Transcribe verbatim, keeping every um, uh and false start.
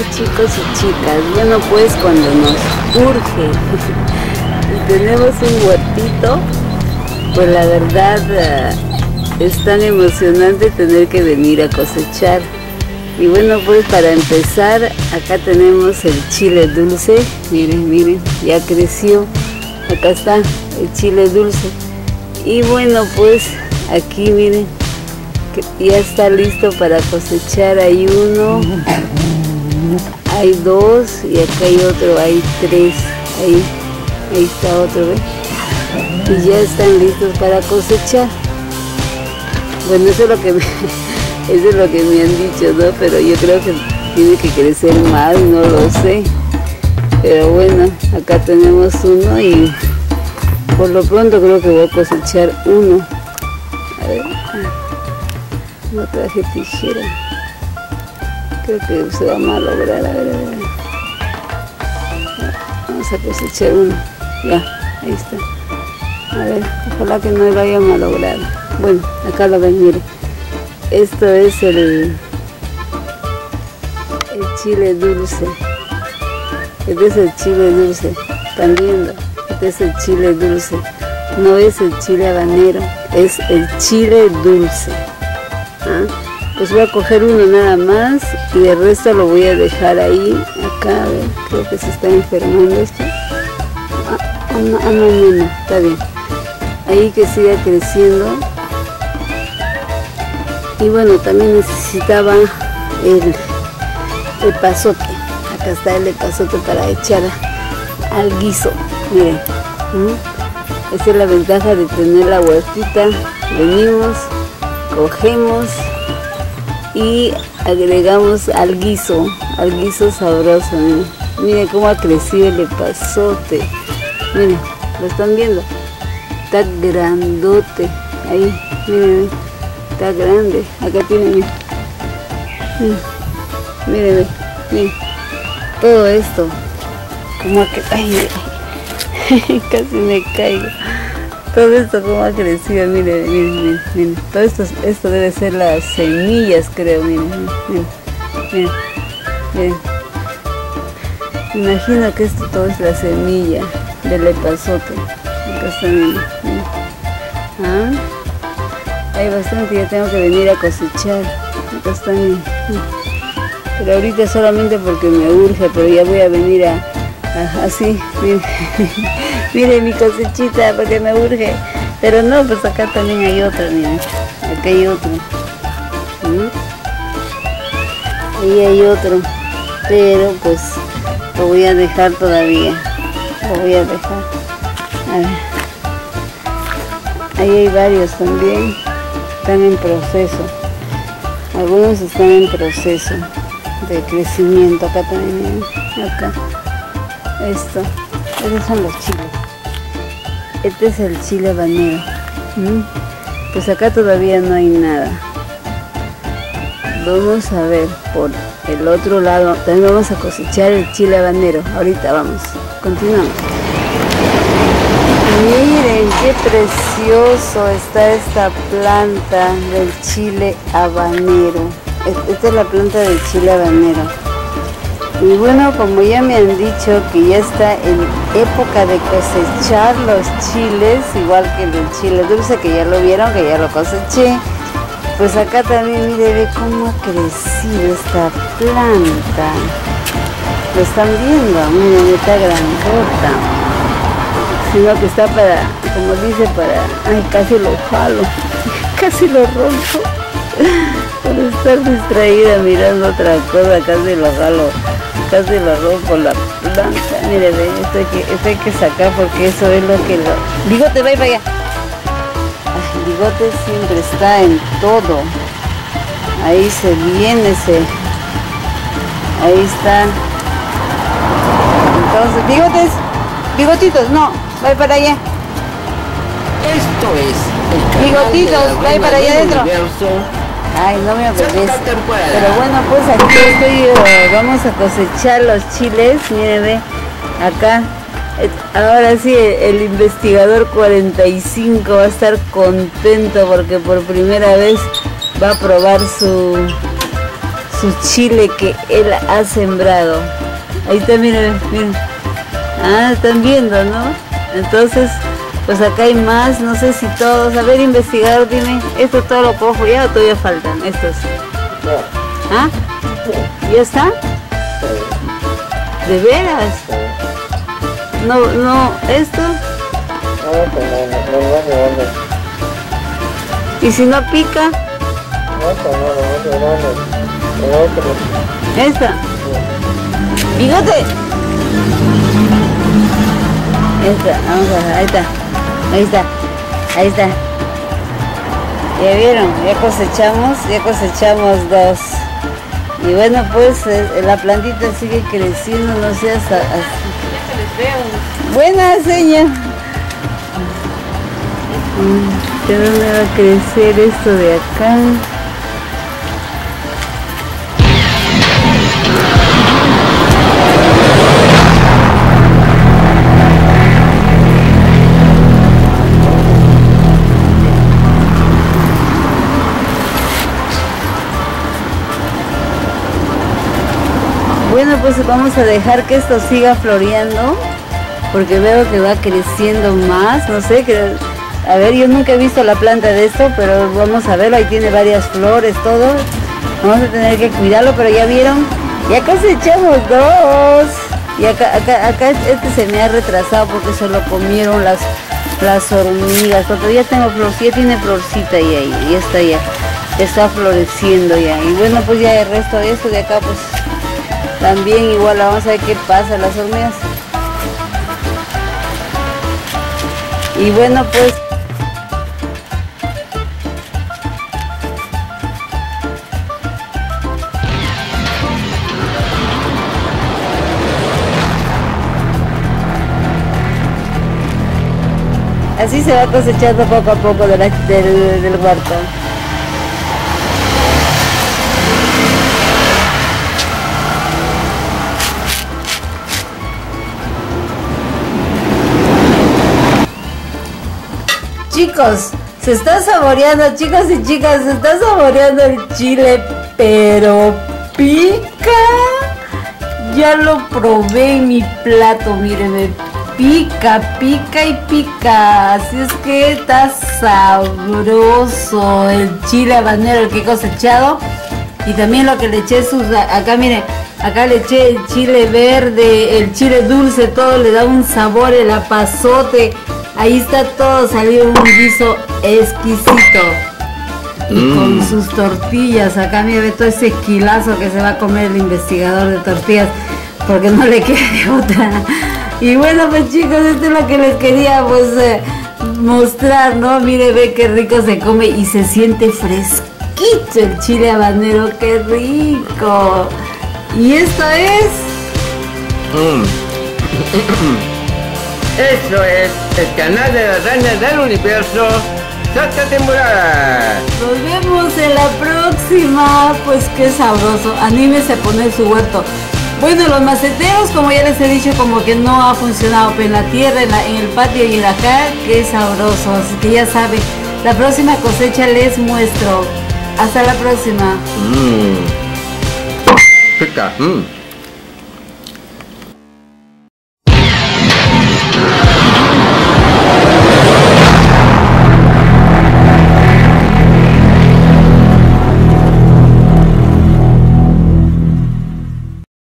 chicos y chicas, bueno pues cuando nos urge y tenemos un huertito, pues la verdad es tan emocionante tener que venir a cosechar. Y bueno pues para empezar, acá tenemos el chile dulce, miren, miren, ya creció, acá está el chile dulce. Y bueno pues aquí miren, que ya está listo para cosechar, hay uno, hay dos y acá hay otro, hay tres, ahí, ahí está otro, ¿ves? Y ya están listos para cosechar. Bueno, eso es lo que me, eso es lo que me han dicho, ¿no? Pero yo creo que tiene que crecer más, no lo sé. Pero bueno, acá tenemos uno y por lo pronto creo que voy a cosechar uno. A ver, no traje tijera. Creo que se va a malograr, a ver, a ver. Vamos a cosechar uno. Ya, ahí está. A ver, ojalá que no lo haya malogrado. Bueno, acá lo ven, miren. Esto es el, el chile dulce. Este es el chile dulce. ¿Están viendo? Este es el chile dulce. No es el chile habanero, es el chile dulce. ¿Ah? Pues voy a coger uno nada más y el resto lo voy a dejar ahí. Acá, a ver, creo que se está enfermando esto. Ah, no, ah, no, no, no, está bien. Ahí que siga creciendo. Y bueno, también necesitaba el, el pasote. Acá está el pasote para echar al guiso. Miren, ¿Mm? esa es la ventaja de tener la huertita. Venimos, cogemos y agregamos al guiso, al guiso sabroso. Miren, miren cómo ha crecido el pasote. Miren, ¿lo están viendo? Está grandote. Ahí, miren, está grande. Acá tienen, miren. Miren, miren. Todo esto. Como que, ay, casi me caigo. Todo esto como ha crecido, miren, miren, miren, miren. Todo esto, esto debe ser las semillas, creo, miren, miren, miren, miren. Imagino que esto todo es la semilla del epazote. Acá está, miren, miren. ¿Ah? Hay bastante, ya tengo que venir a cosechar. Acá está, miren. Pero ahorita solamente porque me urge, pero ya voy a venir a, a así, miren. Miren mi cosechita porque me urge. Pero no, pues acá también hay otro, miren. Acá hay otro. ¿Mm? Ahí hay otro. Pero pues lo voy a dejar todavía. Lo voy a dejar. A ver. Ahí hay varios también. Están en proceso. Algunos están en proceso de crecimiento. Acá también, miren. Acá. Esto. Esos son los chiles. Este es el chile habanero. ¿Mm? Pues acá todavía no hay nada. Vamos a ver por el otro lado. También vamos a cosechar el chile habanero. Ahorita vamos. Continuamos. Miren qué precioso está esta planta del chile habanero. Esta es la planta del chile habanero. Y bueno, como ya me han dicho que ya está en época de cosechar los chiles, igual que el chile dulce, que ya lo vieron, que ya lo coseché, pues acá también mire, ve cómo ha crecido esta planta. ¿Lo están viendo? Miren, está grandota. Sino que está para, como dice, para... Ay, casi lo jalo, casi lo rompo. Por estar distraída mirando otra cosa, casi lo jalo. Casi lo rompo la planta. Mire, ve, esto hay, que, esto hay que sacar porque eso es lo que lo... Bigote, va para allá. Ay, Bigote siempre está en todo. Ahí se viene, se... Ahí está. Entonces, bigotes, bigotitos, no, va para allá. Esto es el bigotitos, va para allá adentro. Ay, no me obedece. Pero bueno, pues aquí estoy, uh, vamos a cosechar los chiles. Miren, ve, acá. Ahora sí, el investigador cuarenta y cinco va a estar contento porque por primera vez va a probar su, su chile que él ha sembrado. Ahí está, miren, miren. Ah, están viendo, ¿no? Entonces, pues acá hay más, no sé si todos. A ver, investigador, dime, ¿esto todo lo cojo ya o todavía faltan estos? ¿Ah? ¿Ya está? ¿De veras? No, no, ¿esto? ¿Y si no pica? ¿Esta? ¡Bigote! Esta, vamos a ver, ahí está, ahí está, ahí está. Ya vieron, ya cosechamos, ya cosechamos dos. Y bueno, pues eh, la plantita sigue creciendo, no sé hasta... hasta... Buena seña. ¿De dónde va a crecer esto de acá? Bueno, pues vamos a dejar que esto siga floreando, porque veo que va creciendo más, no sé, que, a ver, yo nunca he visto la planta de esto, pero vamos a verlo, ahí tiene varias flores, todo, vamos a tener que cuidarlo, pero ya vieron, ya cosechamos dos, y acá, acá, acá este se me ha retrasado porque se lo comieron las, las hormigas, pero todavía tengo flor, ya tiene florcita y ahí, ya está ya, está floreciendo ya, y bueno, pues ya el resto de esto de acá, pues... También igual vamos a ver qué pasa las hormigas. Y bueno, pues así se va cosechando poco a poco de la, del, del huerto. Chicos, se está saboreando, chicos y chicas, se está saboreando el chile, pero pica. Ya lo probé en mi plato, mírenme, pica, pica y pica. Así es que está sabroso el chile habanero el que he cosechado. Y también lo que le eché sus, acá miren, acá le eché el chile verde, el chile dulce, todo le da un sabor, el apazote. Ahí está todo, salió un guiso exquisito. Y mm. con sus tortillas, acá mira, ve todo ese kilazo que se va a comer el investigador de tortillas, porque no le queda de otra. Y bueno, pues chicos, esto es lo que les quería pues eh, mostrar, ¿no? Mire, ve qué rico se come y se siente fresquito el chile habanero, qué rico. Y esto es... Mm. Eso es el canal de las arañas del universo, sexta temporada. Nos vemos en la próxima. Pues qué sabroso, anímese a poner su huerto. Bueno, los maceteros, como ya les he dicho, como que no ha funcionado, pero en la tierra, en, la, en el patio y en acá, qué sabroso. Así que ya saben, la próxima cosecha les muestro. Hasta la próxima. Mmm. Pica. Mm.